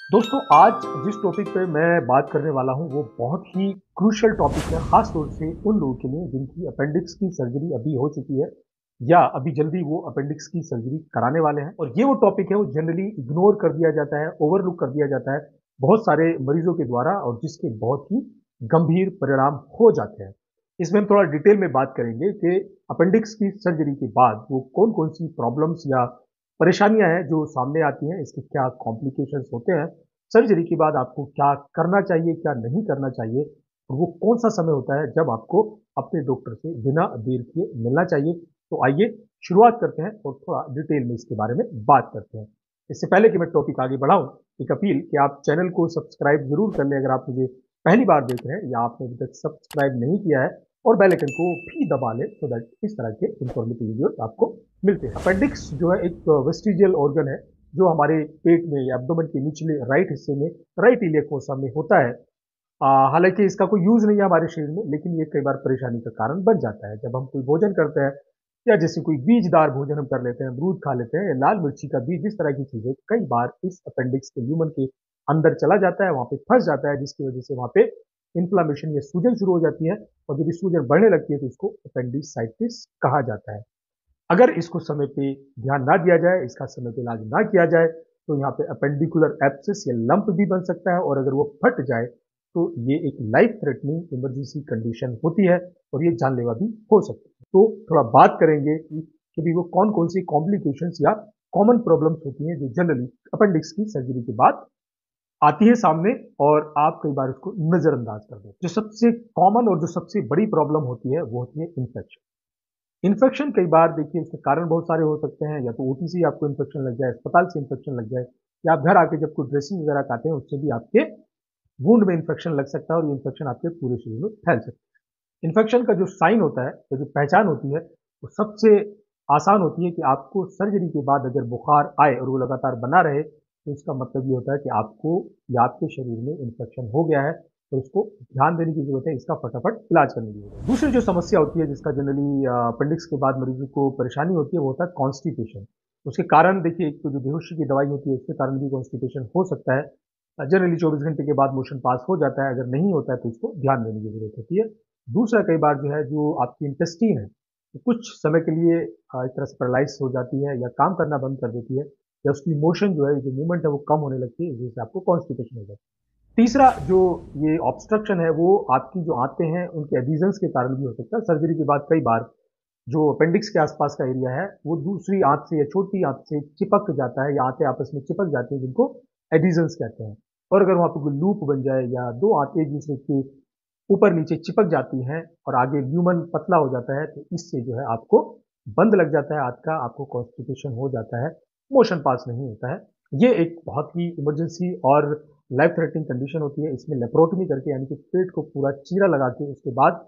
दोस्तों आज जिस टॉपिक पे मैं बात करने वाला हूँ वो बहुत ही क्रूशियल टॉपिक है, खास तौर से उन लोगों के लिए जिनकी अपेंडिक्स की सर्जरी अभी हो चुकी है या अभी जल्दी वो अपेंडिक्स की सर्जरी कराने वाले हैं। और ये वो टॉपिक है वो जनरली इग्नोर कर दिया जाता है, ओवरलुक कर दिया जाता है बहुत सारे मरीजों के द्वारा, और जिसके बहुत ही गंभीर परिणाम हो जाते हैं। इसमें हम थोड़ा डिटेल में बात करेंगे कि अपेंडिक्स की सर्जरी के बाद वो कौन कौन सी प्रॉब्लम्स या परेशानियां हैं जो सामने आती हैं, इसके क्या कॉम्प्लिकेशंस होते हैं, सर्जरी के बाद आपको क्या करना चाहिए, क्या नहीं करना चाहिए, और वो कौन सा समय होता है जब आपको अपने डॉक्टर से बिना देर किए मिलना चाहिए। तो आइए शुरुआत करते हैं और थोड़ा डिटेल में इसके बारे में बात करते हैं। इससे पहले कि मैं टॉपिक आगे बढ़ाऊं, एक अपील कि आप चैनल को सब्सक्राइब जरूर कर लें अगर आप मुझे पहली बार देख रहे हैं या आपने अभी तक सब्सक्राइब नहीं किया है, और बेल आइकन को भी दबा लें सो दैट इस तरह के इंफॉर्मेटिव वीडियोस आपको मिलते हैं। अपेंडिक्स जो है एक वेस्टिजियल ऑर्गन है जो हमारे पेट में या एब्डोमेन के निचले राइट हिस्से में, राइट इलियक फोसा में होता है। हालांकि इसका कोई यूज नहीं है हमारे शरीर में, लेकिन ये कई बार परेशानी का कारण बन जाता है जब हम कोई भोजन करते हैं, या जैसे कोई बीजदार भोजन हम कर लेते हैं, अमरूद खा लेते हैं या लाल मिर्ची का बीज, इस तरह की चीजें कई बार इस अपेंडिक्स के ह्यूमन के अंदर चला जाता है, वहां पे फंस जाता है, जिसकी वजह से वहां पे इन्फ्लामेशन या सूजन शुरू हो जाती है। और जब ये सूजन बढ़ने लगती है तो इसको अपेंडिसाइटिस कहा जाता है। अगर इसको समय पे ध्यान ना दिया जाए, इसका समय पे इलाज ना किया जाए, तो यहाँ पे अपेंडिकुलर एब्सेस या लंप भी बन सकता है, और अगर वो फट जाए तो ये एक लाइफ थ्रेटनिंग इमरजेंसी कंडीशन होती है और ये जानलेवा भी हो सकती है। तो थोड़ा बात करेंगे कि भी वो कौन कौन सी कॉम्प्लिकेशंस या कॉमन प्रॉब्लम्स होती हैं जो जनरली अपेंडिक्स की सर्जरी के बाद आती है सामने, और आप कई बार इसको नजरअंदाज कर दो। जो सबसे कॉमन और जो सबसे बड़ी प्रॉब्लम होती है वो होती है इन्फेक्शन। इन्फेक्शन कई बार देखिए इसके कारण बहुत सारे हो सकते हैं, या तो ओटी से आपको इन्फेक्शन लग जाए, अस्पताल से इन्फेक्शन लग जाए, या आप घर आके जब कोई ड्रेसिंग वगैरह खाते हैं उससे भी आपके वुंड में इन्फेक्शन लग सकता है और ये इन्फेक्शन आपके पूरे शरीर में फैल सकता है। इन्फेक्शन का जो साइन होता है या जो पहचान होती है वो सबसे आसान होती है कि आपको सर्जरी के बाद अगर बुखार आए और वो लगातार बना रहे, तो इसका मतलब ये होता है कि आपको या आपके शरीर में इन्फेक्शन हो गया है और उसको ध्यान देने की जरूरत है, इसका फटाफट इलाज करने की जरूरत है। दूसरी जो समस्या होती है जिसका जनरली अपेंडिक्स के बाद मरीजों को परेशानी होती है वो होता है कॉन्स्टिपेशन। उसके कारण देखिए, एक तो जो बेहोशी की दवाई होती है उसके कारण भी कॉन्स्टिपेशन हो सकता है। जनरली 24 घंटे के बाद मोशन पास हो जाता है, अगर नहीं होता है तो इसको ध्यान देने की जरूरत होती है। दूसरा, कई बार जो है जो आपकी इंटेस्टीन है वो कुछ समय के लिए एक तरह से पैरालाइज हो जाती है या काम करना बंद कर देती है, या उसकी मोशन जो है, जो मूवमेंट है वो कम होने लगती है, जिससे आपको कॉन्स्टिपेशन हो जाता है। तीसरा जो ये ऑब्स्ट्रक्शन है वो आपकी जो आंतें हैं उनके एडिशंस के कारण भी हो सकता है। सर्जरी के बाद कई बार जो अपेंडिक्स के आसपास का एरिया है वो दूसरी आंत से या छोटी आंत से चिपक जाता है, या आंतें आपस में चिपक जाती हैं, जिनको एडिशंस कहते हैं। और अगर वहां पर कोई लूप बन जाए या दो आंतें एक दूसरे के ऊपर नीचे चिपक जाती हैं और आगे ल्यूमन पतला हो जाता है, तो इससे जो है आपको बंद लग जाता है हाथ का, आपको कॉन्स्टिपेशन हो जाता है, मोशन पास नहीं होता है। ये एक बहुत ही इमरजेंसी और लाइफ थ्रेटनिंग कंडीशन होती है। इसमें लेप्रोटमी करके, यानी कि पेट को पूरा चीरा लगा के उसके बाद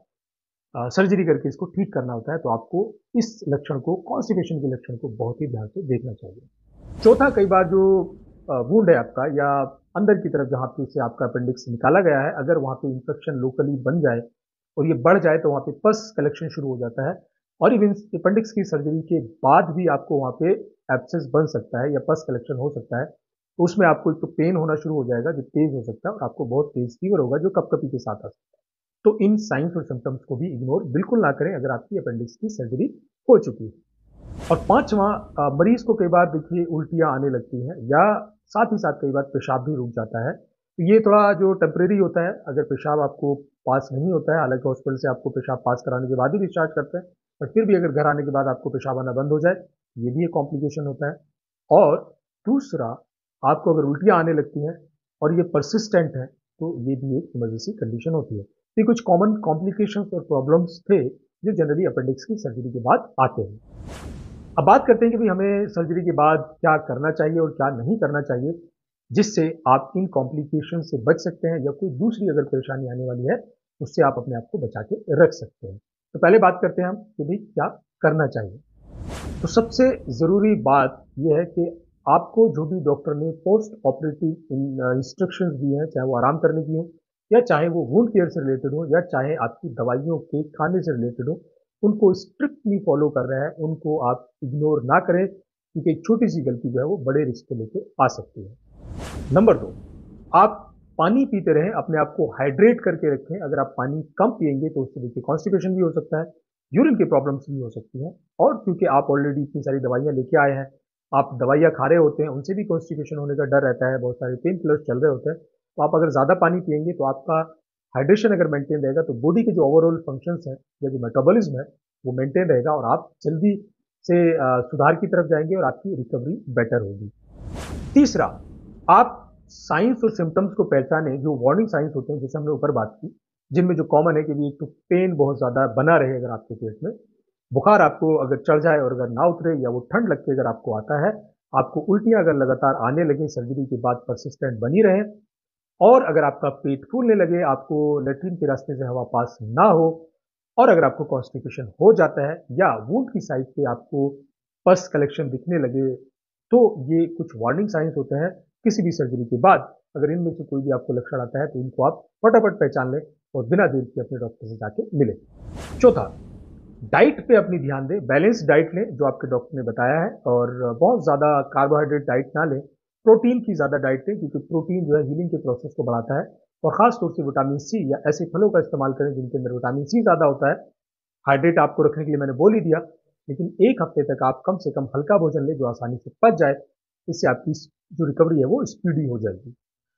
सर्जरी करके इसको ठीक करना होता है। तो आपको इस लक्षण को, कॉन्स्टिपेशन के लक्षण को बहुत ही ध्यान से देखना चाहिए। चौथा, कई बार जो वुंड है आपका या अंदर की तरफ जहाँ पे से आपका अपेंडिक्स निकाला गया है, अगर वहाँ पे इन्फेक्शन लोकली बन जाए और ये बढ़ जाए तो वहाँ पे पस कलेक्शन शुरू हो जाता है, और इवन अपेंडिक्स की सर्जरी के बाद भी आपको वहाँ पे एब्सेस बन सकता है या पस कलेक्शन हो सकता है। तो उसमें आपको एक तो पेन होना शुरू हो जाएगा जो तेज हो सकता है, और आपको बहुत तेज फीवर होगा जो कपकपी के साथ आ सकता है। तो इन साइंस और सिम्टम्स को भी इग्नोर बिल्कुल ना करें अगर आपकी अपेंडिक्स की सर्जरी हो चुकी है। और पांचवा, मरीज को कई बार देखिए उल्टियां आने लगती हैं, या साथ ही साथ कई बार पेशाब भी रुक जाता है। तो ये थोड़ा जो टेम्परेरी होता है, अगर पेशाब आपको पास नहीं होता है, हालांकि हॉस्पिटल से आपको पेशाब पास कराने के बाद ही डिस्चार्ज करते हैं, पर फिर भी अगर घर आने के बाद आपको पेशाब आना बंद हो जाए, ये भी एक कॉम्प्लिकेशन होता है। और दूसरा, आपको अगर उल्टियां आने लगती हैं और ये परसिस्टेंट है, तो ये भी एक इमरजेंसी कंडीशन होती है। ये कुछ कॉमन कॉम्प्लिकेशंस और प्रॉब्लम्स थे जो जनरली अपेंडिक्स की सर्जरी के बाद आते हैं। अब बात करते हैं कि भाई हमें सर्जरी के बाद क्या करना चाहिए और क्या नहीं करना चाहिए, जिससे आप इन कॉम्प्लिकेशन से बच सकते हैं, या कोई दूसरी अगर परेशानी आने वाली है उससे आप अपने आप को बचा के रख सकते हैं। तो पहले बात करते हैं हम कि भाई क्या करना चाहिए। तो सबसे ज़रूरी बात यह है कि आपको जो भी डॉक्टर ने पोस्ट ऑपरेटिव इंस्ट्रक्शंस दी हैं, चाहे वो आराम करने की हो, या चाहे वो वुंड केयर से रिलेटेड हो, या चाहे आपकी दवाइयों के खाने से रिलेटेड हो, उनको स्ट्रिक्टली फॉलो कर रहे हैं, उनको आप इग्नोर ना करें, क्योंकि एक छोटी सी गलती जो है वो बड़े रिस्क को लेके आ सकती है। नंबर 2, आप पानी पीते रहें, अपने आप को हाइड्रेट करके रखें। अगर आप पानी कम पिएंगे तो उससे देखिए कॉन्स्टिपेशन भी हो सकता है, यूरिन की प्रॉब्लम्स भी हो सकती हैं। और क्योंकि आप ऑलरेडी इतनी सारी दवाइयाँ लेके आए हैं, आप दवाइयाँ खा रहे होते हैं, उनसे भी कॉन्स्टिपेशन होने का डर रहता है, बहुत सारे पेन किलर्स चल रहे होते हैं। तो आप अगर ज़्यादा पानी पिएंगे तो आपका हाइड्रेशन अगर मेंटेन रहेगा तो बॉडी के जो ओवरऑल फंक्शंस हैं या जो मेटाबॉलिज्म है वो मेंटेन रहेगा और आप जल्दी से सुधार की तरफ जाएंगे और आपकी रिकवरी बेटर होगी। तीसरा, आप साइंस और सिम्टम्स को पहचानें, जो वार्निंग साइंस होते हैं जैसे हमने ऊपर बात की, जिनमें जो कॉमन है कि भी एक तो पेन बहुत ज़्यादा बना रहे अगर आपके पेट में, बुखार आपको अगर चढ़ जाए और अगर ना उतरे या वो ठंड लग के अगर आपको आता है, आपको उल्टियाँ अगर लगातार आने लगे सर्जरी के बाद परसिस्टेंट बनी रहे, और अगर आपका पेट फूलने लगे, आपको लेट्रिन के रास्ते से हवा पास ना हो, और अगर आपको कॉन्स्टिपेशन हो जाता है या वुंड की साइड पे आपको पस कलेक्शन दिखने लगे, तो ये कुछ वार्निंग साइंस होते हैं किसी भी सर्जरी के बाद। अगर इनमें से कोई भी आपको लक्षण आता है तो इनको आप फटाफट पहचान लें और बिना देर के अपने डॉक्टर से जाके मिलें। चौथा, डाइट पे अपनी ध्यान दें, बैलेंस डाइट लें जो आपके डॉक्टर ने बताया है, और बहुत ज़्यादा कार्बोहाइड्रेट डाइट ना लें, प्रोटीन की ज़्यादा डाइट लें क्योंकि प्रोटीन जो है हीलिंग के प्रोसेस को बढ़ाता है। और ख़ास तौर से विटामिन सी या ऐसे फलों का इस्तेमाल करें जिनके अंदर विटामिन सी ज़्यादा होता है। हाइड्रेट आपको रखने के लिए मैंने बोल ही दिया, लेकिन एक हफ्ते तक आप कम से कम हल्का भोजन लें जो आसानी से पच जाए। इससे आपकी जो रिकवरी है वो स्पीडी हो जाएगी।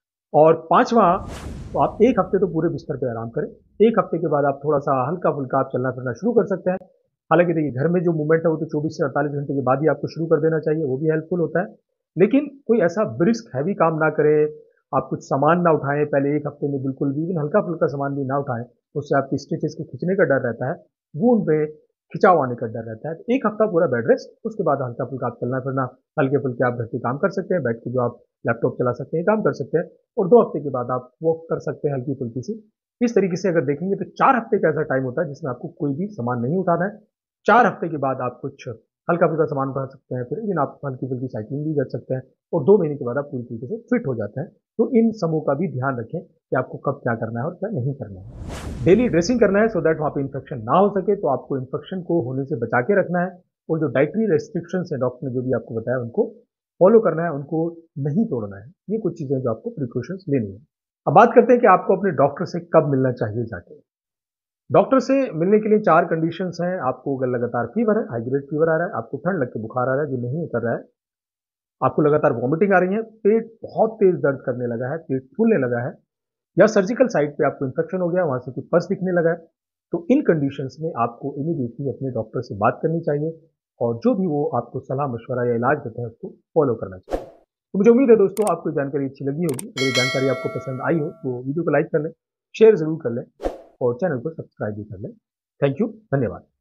और पांचवा, तो आप एक हफ्ते तो पूरे बिस्तर पे आराम करें। एक हफ्ते के बाद आप थोड़ा सा हल्का फुल्का आप चलना फिरना शुरू कर सकते हैं। हालांकि देखिए घर में जो मूवमेंट है वो तो 24 से 48 घंटे के बाद ही आपको शुरू कर देना चाहिए, वो भी हेल्पफुल होता है। लेकिन कोई ऐसा ब्रिस्क हैवी काम ना करें, आप कुछ सामान ना उठाएं पहले एक हफ्ते में, बिल्कुल भी इवन हल्का फुल्का सामान भी ना उठाएं, उससे आपकी स्टिचेस के खिंचने का डर रहता है, वूंड पे खिंचाव आने का डर रहता है। तो एक हफ्ता पूरा बेड रेस्ट, उसके बाद हल्का फुल्का आप चलना फिरना, हल्के फुल्के आप घर के काम कर सकते हैं, बैठ के जो आप लैपटॉप चला सकते हैं, काम कर सकते हैं। और 2 हफ्ते के बाद आप वॉक कर सकते हैं हल्की फुल्की सी। इस तरीके से अगर देखेंगे तो 4 हफ्ते का ऐसा टाइम होता है जिसमें आपको कोई भी सामान नहीं उठाना है। 4 हफ्ते के बाद आप कुछ हल्का फुल्का सामान उठा सकते हैं, फिर इवन आप हल्की फुल्की साइकिलिंग भी कर सकते हैं, और 2 महीने के बाद आप पूरी तरीके से फिट हो जाते हैं। तो इन समूह का भी ध्यान रखें कि आपको कब क्या करना है और क्या नहीं करना है। डेली ड्रेसिंग करना है सो दैट वहाँ पे इन्फेक्शन ना हो सके, तो आपको इन्फेक्शन को होने से बचा के रखना है। और जो डाइटरी रेस्ट्रिक्शंस है डॉक्टर ने जो भी आपको बताया उनको फॉलो करना है, उनको नहीं तोड़ना है। ये कुछ चीज़ें जो आपको प्रिकॉशंस लेनी है। अब बात करते हैं कि आपको अपने डॉक्टर से कब मिलना चाहिए जाके। डॉक्टर से मिलने के लिए 4 कंडीशंस हैं। आपको अगर लगातार फीवर है, हाई ग्रेड फीवर आ रहा है, आपको ठंड लग के बुखार आ रहा है जो नहीं उतर रहा है, आपको लगातार वॉमिटिंग आ रही है, पेट बहुत तेज दर्द करने लगा है, पेट फूलने लगा है, या सर्जिकल साइट पे आपको इन्फेक्शन हो गया, वहां से कुछ पस दिखने लगा है, तो इन कंडीशंस में आपको इमीडिएटली अपने डॉक्टर से बात करनी चाहिए और जो भी वो आपको सलाह मशवरा या इलाज देते हैं उसको फॉलो करना चाहिए। तो मुझे उम्मीद है दोस्तों आपको ये जानकारी अच्छी लगी होगी। अगर ये जानकारी आपको पसंद आई हो तो वीडियो को लाइक कर लें, शेयर जरूर कर लें और चैनल को सब्सक्राइब भी कर लें। थैंक यू, धन्यवाद।